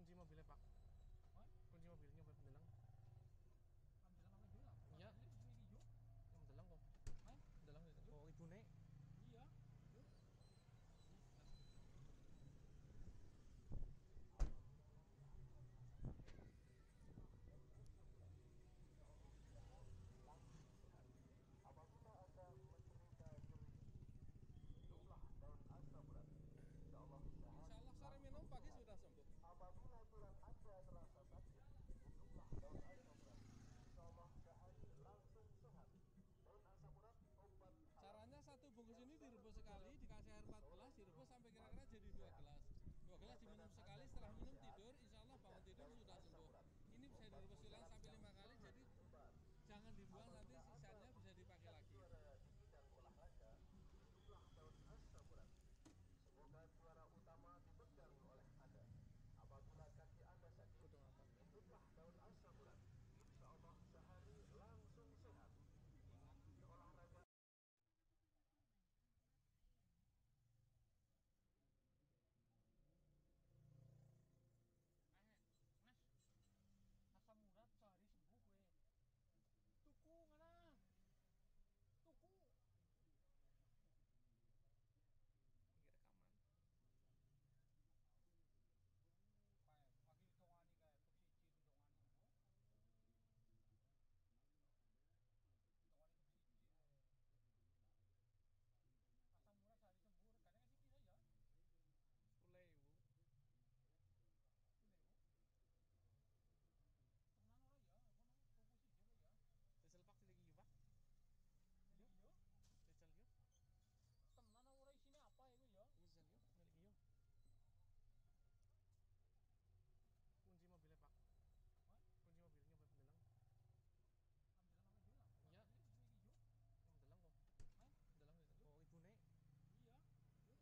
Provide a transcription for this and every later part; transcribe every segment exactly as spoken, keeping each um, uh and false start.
Kunci mobilnya Pak. Hah? Kunci mobilnya Pak pendelang. Pendelang apa itu lah? Iya. Ini hijau. Yang pendelang kok. Hah? Pendelang itu. Oh ibu nek. Iya. Yuk. Apabila Anda menderita nyeri, minumlah daun asam urat. Insya Allah sehari Insya Allah sore minum langsung pagi sehat. sudah sembuh. Apabila tulang Anda terasa sakit, minumlah daun asam urat. Insya Allah sehari langsung sehat. Daun asam urat obat halal. Caranya satu bungkus Yang ini sering direbus berdarah sekali, dikasih air empat sore belas, minum direbus sampai kira-kira pagi jadi dua sehat. gelas. Dua Jika gelas diminum badan Anda sekali, setelah kurang minum sehat, tidur, insya Allah bangun cegat tidur daun sudah asam sembuh. urat. Ini bisa Obat direbus ulang mujarab sampai yang lima kali, sangat jadi hebat. jangan dibuang, nanti Apabila Anda sisanya bisa dipakai menginginkan lagi. juara di bidang olahraga, minumlah daun asam urat. Semoga juara utama dipegang oleh Anda. Apabila kaki Anda sakit, Kudu apa? minumlah daun asam urat. Insya Allah sehari langsung sehat. Ikuti olahraga. Eh, Mas, asam urat sehari sembuh gue. Tuku mana? Tuku. Ini rekaman. Kayak lagi ditongani kayak tuk siji ditongani bu. Ditongani tuk siji. Asam urat sehari sembuh. Regane kasih pira ya? Sepuluh ibu. Sepuluh ribu. Temenan ora ya? Kono tuku siji apa ya? Tesel Pak lagi yuk Pak. Miliki yo. Tesel yuk. Temenan ora isine apa iku ya? Tesel yuk. Miliki yuk. Kunci mobilnya Pak. Hah? Kunci mobilnya Pak pendelang. Pendelang apa itu lah? Iya. Miliki yo. Yang pendelang kok. Hah? Pendelang itu. Oh ibu nek. Iya. Yuk.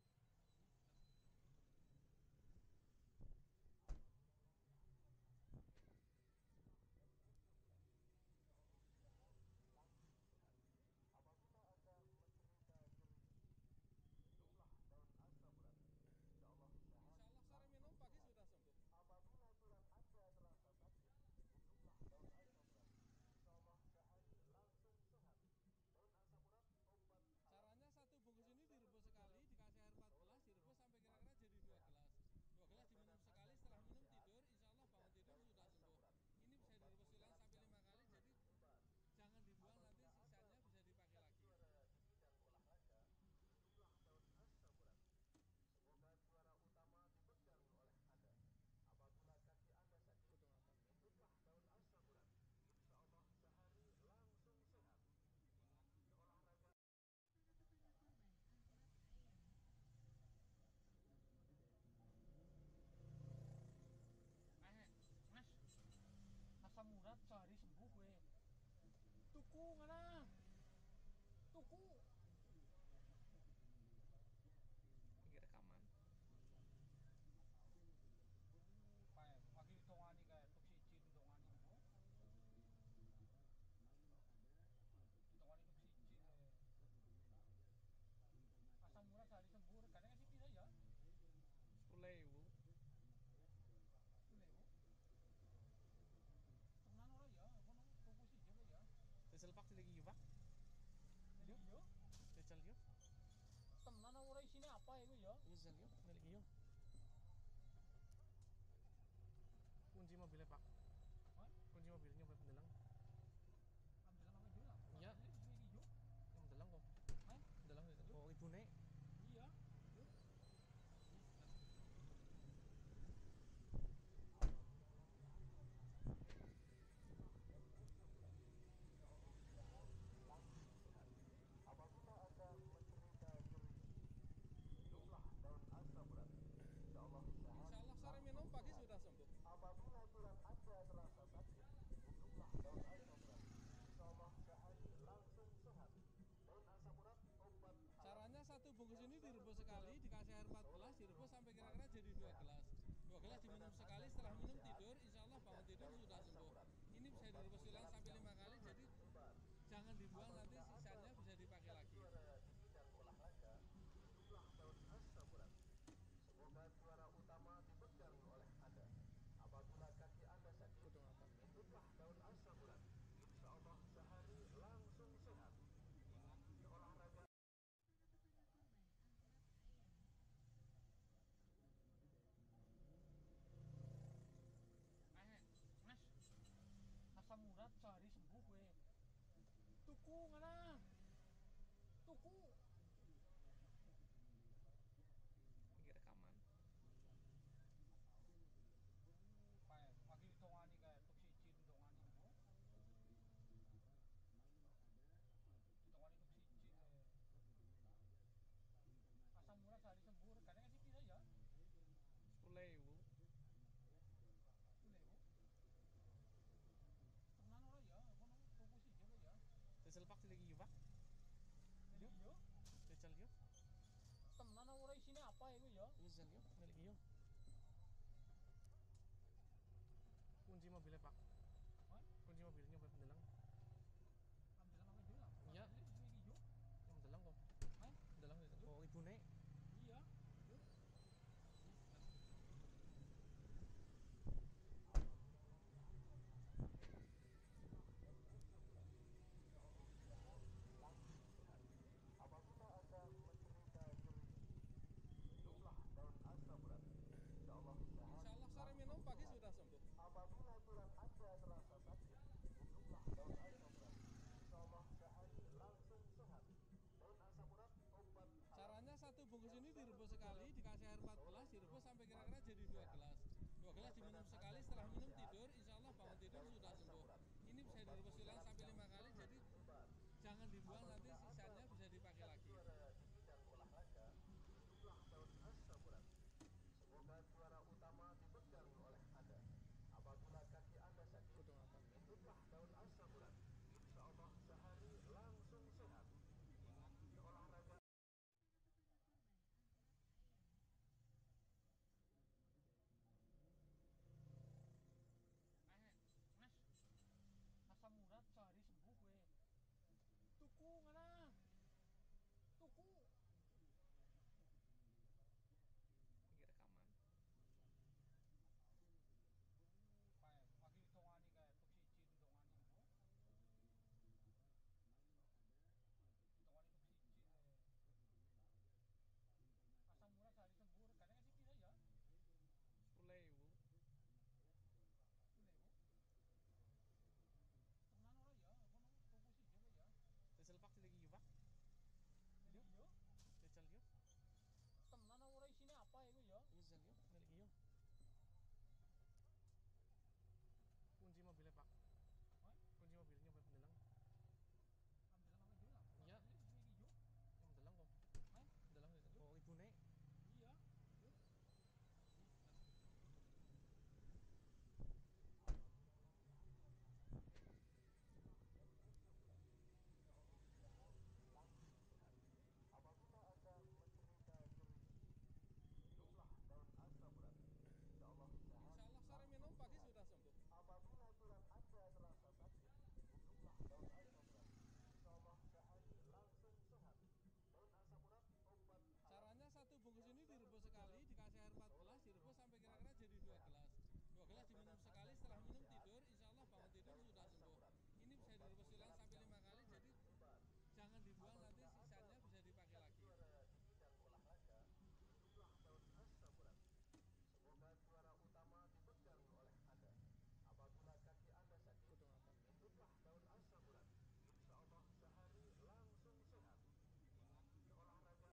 Pagi sehat. Apabila Anda menderita nyeri, minumlah daun asam urat. Insya Allah sehari Insya Allah sore langsung minum pagi sehat. sudah sembuh. Apabila tulang Anda terasa sakit, minumlah daun asam urat. Insya Allah sehari langsung sehat. Daun asam urat obat halal. Caranya satu bungkus Yang ini sering direbus berdarah sekali, dikasih air empat sore belas, direbus minum sampai kira-kira pagi jadi dua sehat. gelas. Dua Jika gelas diminum badan sekali, Anda setelah kurang minum sehat, tidur, insya Allah bangun cegat tidur daun sudah asam sembuh. urat. Ini bisa Obat direbus ulang mujarab sampai yang lima kali, sangat jadi hebat. jangan dibuang, nanti Apabila Anda sisanya bisa dipakai menginginkan lagi. juara di bidang olahraga, minumlah daun asam urat. Semoga juara utama dipegang oleh Anda. Apabila kaki Anda sakit, Kudu apa? minumlah daun asam urat. Insya Allah sehari langsung sehat. Ikuti olahraga. Eh, Mas, asam urat sehari sembuh gue. Tuku mana? Tuku. Ini rekaman. Kayak lagi ditongani kayak tuk siji ditongani bu. Ditongani tuk siji. Asam urat sehari sembuh. Regane kasih pira ya? Sepuluh ibu. Sepuluh ribu. Temenan ora ya? Kono tuku siji apa ya? Tesel Pak lagi yuk Pak. Miliki yo. Tesel yuk. Temenan ora isine apa iku ya? Tesel yuk. Miliki yuk. Kunci mobilnya Pak. Hah? Kunci mobilnya Pak pendelang. Pendelang apa itu lah? Iya. Miliki yo. Yang pendelang kok. Hah? Pendelang itu. Oh ibu nek. Iya. Yuk. Pagi sehat. Apabila Anda menderita nyeri, minumlah daun asam urat. Insya Allah Insya sehari Allah sore langsung minum pagi sehat. sudah sembuh. Apabila tulang Anda terasa sakit, minumlah daun asam urat. Insya Allah sehari langsung sehat. Daun asam urat obat halal. Caranya satu bungkus Yang ini sering direbus berdarah sekali, dikasih air empat sore belas, minum direbus sampai kira-kira pagi jadi dua sehat. gelas. Dua Jika gelas diminum badan sekali, Anda setelah kurang minum sehat, tidur, insya Allah bangun cegat tidur daun sudah asam sembuh. urat. Ini bisa Obat direbus ulang mujarab sampai yang lima kali, sangat jadi hebat. jangan dibuang, nanti Apabila Anda sisanya bisa dipakai menginginkan lagi. juara di bidang olahraga, minumlah daun asam urat. Semoga juara utama dipegang oleh Anda. Tenan ora isine apa iku ya? Ini zel yo, milik yo. Kunci mobilnya pak. Hah? Kunci mobilnya sampai pendelang. Ambil apa juga? Iya. Ini iki yo. Yang pendelang kok. Hah? Pendelang itu. Oh ibu nek. Iya. Yo. Apabila Anda menderita nyeri, minumlah daun asam urat. Insya Allah sehat. Insyaallah sore minum pagi sudah sembuh. Apabila tulang Anda terasa sakit, minumlah daun asam urat. Insya Allah sehari langsung sehat. Daun asam urat obat Caranya satu bungkus ini direbus sekali, dikasih air empat gelas, direbus sampai kira-kira jadi dua gelas. Dua gelas diminum sekali, setelah minum tidur,